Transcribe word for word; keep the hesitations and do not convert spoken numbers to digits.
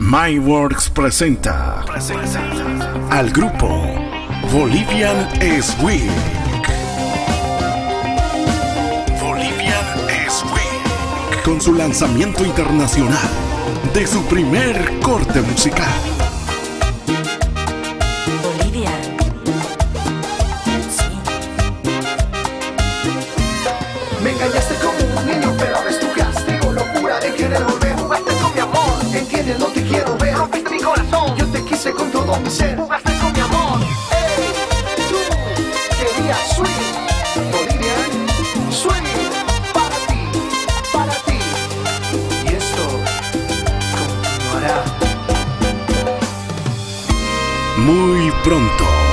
MyWorks presenta, presenta al grupo Bolivian is Weak. Bolivian is Weak. Con su lanzamiento internacional de su primer corte musical. Bolivia. Sí. Me engañaste como un niño, pero ahora es tu castigo. Locura de querer volver. Jugaste con mi amor. Entiendes, no te quiero ver. Rompiste mi corazón. Yo te quise con todo mi ser. Jugaste con mi amor. Ey, tú querías sweet. Bolivian sweet. Para ti, para ti. Y esto continuará. Muy pronto.